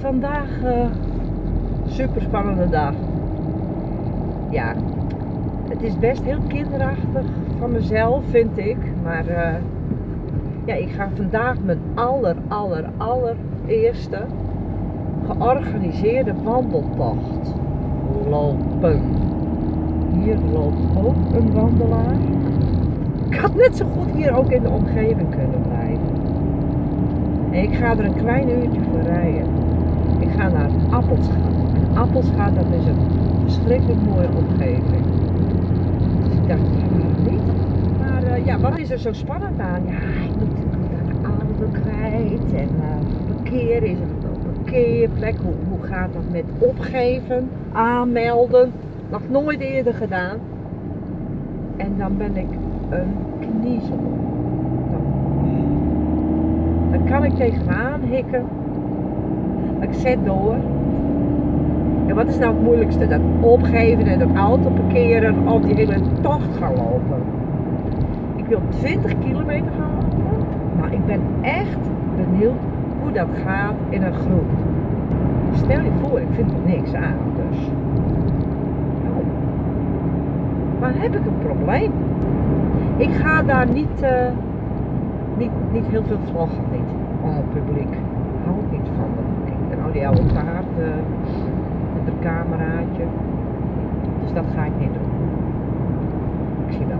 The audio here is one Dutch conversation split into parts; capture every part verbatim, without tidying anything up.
Vandaag uh, super spannende dag. Ja, het is best heel kinderachtig van mezelf, vind ik. Maar uh, ja, ik ga vandaag mijn aller, aller, allereerste georganiseerde wandeltocht lopen. Hier loopt ook een wandelaar. Ik had net zo goed hier ook in de omgeving kunnen blijven. En ik ga er een klein uurtje voor rijden. Ik ga naar Appelscha. En Appelscha, dat is een verschrikkelijk mooie omgeving. Dus ik dacht, ja, waarom niet? Maar uh, ja, wat is er zo spannend aan? Ja, ik moet de auto kwijt en uh, parkeren. Is er een parkeerplek? Hoe, hoe gaat dat met opgeven, aanmelden? Nog nooit eerder gedaan. En dan ben ik een kniezel. Dan, dan kan ik tegenaan hikken. Maar ik zet door. En wat is nou het moeilijkste? Dat opgeven en dat auto parkeren of die hele tocht gaan lopen. Ik wil twintig kilometer gaan lopen. Nou, ik ben echt benieuwd hoe dat gaat in een groep. Stel je voor, ik vind er niks aan. Dus. Nou. Maar heb ik een probleem? Ik ga daar niet, uh, niet, niet heel veel vloggen, niet om het publiek. Ik hou niet van de ik ben al die oude taart uh, met een cameraatje. Dus dat ga ik niet doen. Ik zie wel.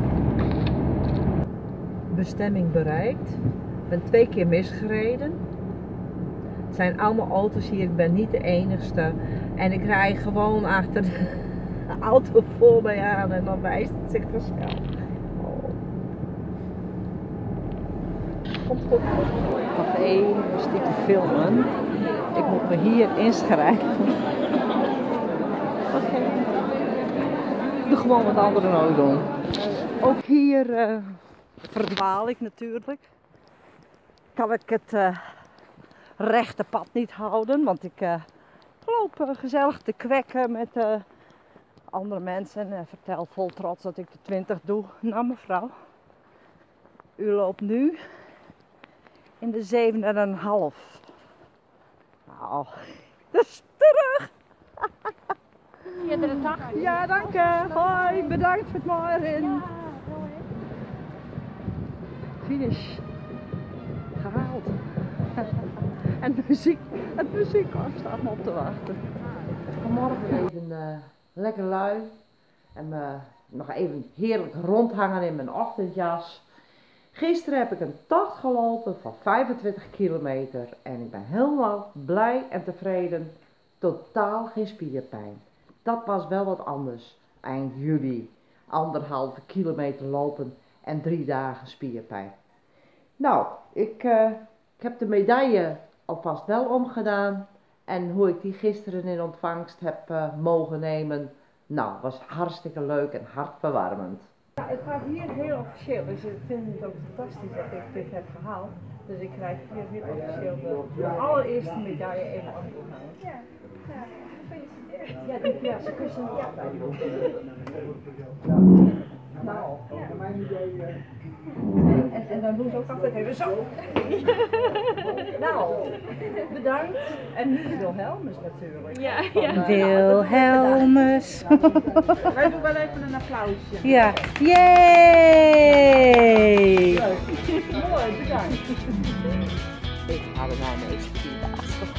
Bestemming bereikt. Ik ben twee keer misgereden. Het zijn allemaal auto's hier, ik ben niet de enigste. En ik rij gewoon achter de auto voor mij aan en dan wijst het zich vanzelf. Komt goed. Nog even stiekem filmen. Ik moet me hier inschrijven. Oké. Okay. Doe gewoon wat anderen ook doen. Ook hier uh, verdwaal ik natuurlijk. Kan ik het uh, rechte pad niet houden, want ik uh, loop uh, gezellig te kwekken met uh, andere mensen en uh, vertel vol trots dat ik de twintig doe. Nou mevrouw, u loopt nu in de zeven en een half. Nou, dus terug. Iedere dag. Ja, dank je. Hoi, bedankt voor het morgen. Ja, finish. Gehaald. En de muziek, het muziekkorps staat me op te wachten. Vanmorgen even uh, lekker lui. En uh, nog even heerlijk rondhangen in mijn ochtendjas. Gisteren heb ik een tocht gelopen van vijfentwintig kilometer en ik ben helemaal blij en tevreden. Totaal geen spierpijn. Dat was wel wat anders eind juli. Anderhalve kilometer lopen en drie dagen spierpijn. Nou, ik, uh, ik heb de medaille alvast wel omgedaan. En hoe ik die gisteren in ontvangst heb uh, mogen nemen, nou, was hartstikke leuk en hartverwarmend. Ja, het gaat hier heel officieel, dus ik vind het ook fantastisch dat ik dit heb gehaald. Dus ik krijg hier heel officieel de, de allereerste medaille even opgehangen. ja, ja, gefeliciteerd. Ja, die, ja, ze kussen het ja. Nou, Ja. en, en, en dan doen ze ook altijd even zo. Nou, bedankt. En niet Wilhelmus natuurlijk. Ja, Van, ja. uh, Wilhelmus. Wij doen wel even een applausje. Ja, yay! Leuk. Mooi, bedankt. Ik ga er nou mee vierdaagse.